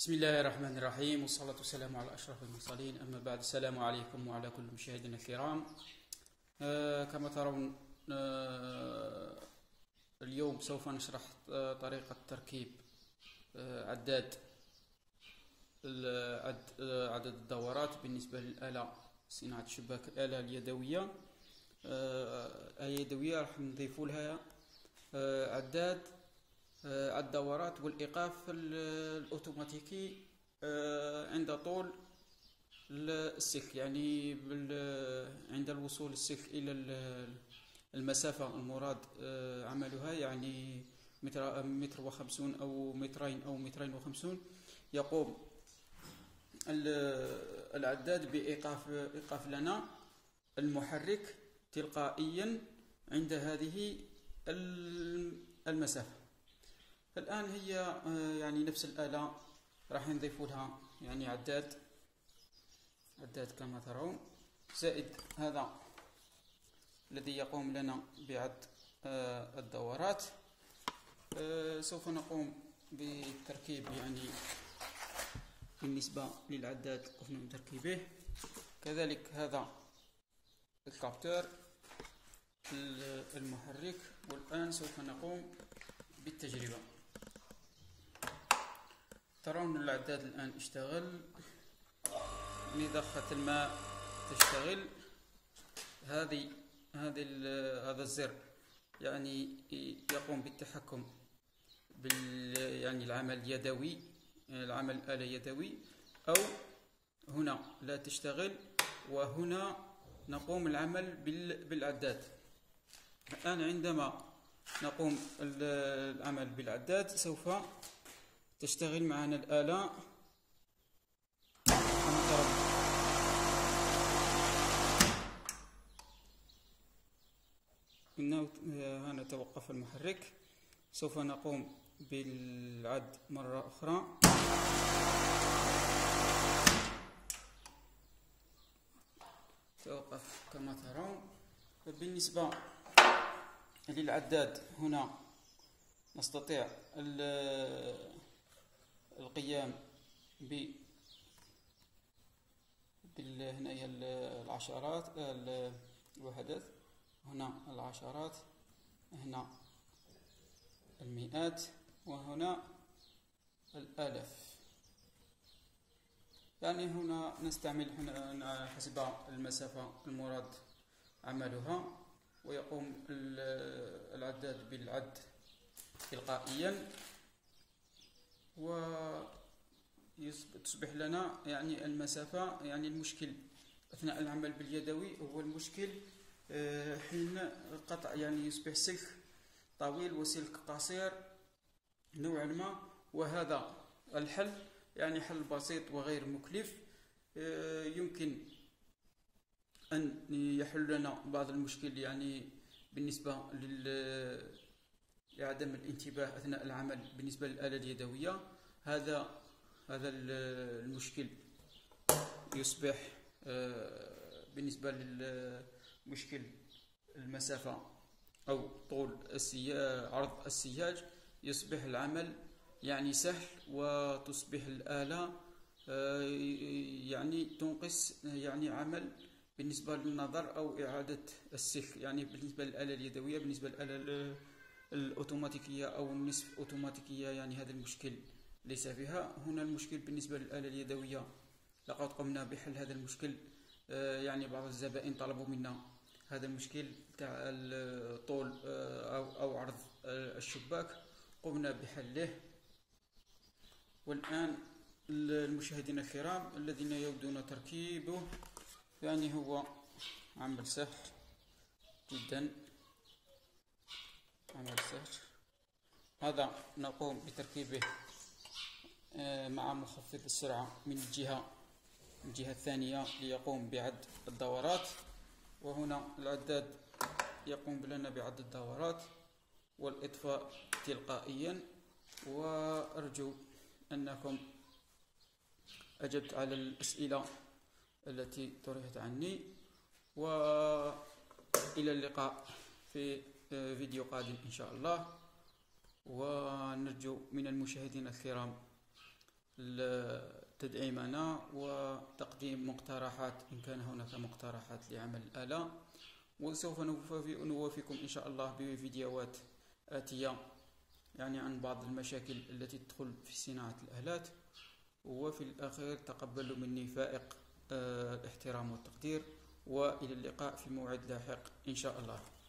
بسم الله الرحمن الرحيم، والصلاة والسلام على أشرف المرسلين. أما بعد، السلام عليكم وعلى كل مشاهدينا الكرام. كما ترون، اليوم سوف نشرح طريقة تركيب عداد عدد الدورات بالنسبة للآلة صناعة شباك الآلة اليدوية. اليدوية راح نضيف لها عداد الدورات والإيقاف الأوتوماتيكي عند طول السلك، يعني عند الوصول السلك إلى المسافة المراد عملها، يعني متر وخمسون أو مترين أو مترين وخمسون. يقوم العداد بإيقاف لنا المحرك تلقائيا عند هذه المسافة. الآن هي يعني نفس الآلة راح نضيف لها يعني عداد كما ترون، زائد هذا الذي يقوم لنا بعد الدورات. سوف نقوم بالتركيب، يعني بالنسبة للعداد قمنا بتركيبه، كذلك هذا الكابتور المحرك. والآن سوف نقوم بالتجربة. ترون العداد الآن اشتغل، ضخة الماء تشتغل. هذا الزر يعني يقوم بالتحكم يعني العمل اليدوي، العمل الآلة يدوي، أو هنا لا تشتغل وهنا نقوم العمل بالعداد. الآن عندما نقوم العمل بالعداد سوف تشتغل معنا الآلة. هنا توقف المحرك. سوف نقوم بالعد مرة أخرى. توقف كما ترون. بالنسبة للعداد هنا نستطيع القيام هنا العشرات، الوحدات، هنا العشرات، هنا المئات، وهنا الآلاف. يعني هنا نستعمل حسب المسافة المراد عملها، ويقوم العداد بالعد تلقائيا، وتصبح لنا يعني المسافة. يعني المشكل أثناء العمل باليدوي هو المشكل حين القطع، يعني يصبح سلك طويل وسلك قصير نوعا ما. وهذا الحل يعني حل بسيط وغير مكلف، يمكن أن يحل لنا بعض المشكل، يعني بالنسبة لعدم الانتباه أثناء العمل بالنسبة للآلة اليدوية. هذا المشكل يصبح بالنسبة للمشكل المسافة أو طول عرض السياج، يصبح العمل يعني سهل، وتصبح الآلة يعني تنقص يعني عمل بالنسبة للنظر أو إعادة السلك. يعني بالنسبة للآلة اليدوية، بالنسبة للآلة الأوتوماتيكية أو النصف أوتوماتيكية، يعني هذا المشكل ليس فيها. هنا المشكل بالنسبة للآلة اليدوية لقد قمنا بحل هذا المشكل. يعني بعض الزبائن طلبوا منا هذا المشكل تاع طول أو عرض الشباك، قمنا بحله. والآن المشاهدين الكرام الذين يودون تركيبه، يعني هو عمل سهل جدا، عمل سهل. هذا نقوم بتركيبه مع مخفض السرعة من الجهة الثانية ليقوم بعد الدورات. وهنا العداد يقوم لنا بعد الدورات والإطفاء تلقائيا. وأرجو أنكم أجبت على الأسئلة التي طرحت عني، وإلى اللقاء في فيديو قادم إن شاء الله. ونرجو من المشاهدين الكرام تدعيمنا وتقديم مقترحات إن كان هناك مقترحات لعمل الآلة. وسوف نوافيكم إن شاء الله بفيديوهات آتية يعني عن بعض المشاكل التي تدخل في صناعة الآلات. وفي الأخير تقبلوا مني فائق الاحترام والتقدير، وإلى اللقاء في موعد لاحق إن شاء الله.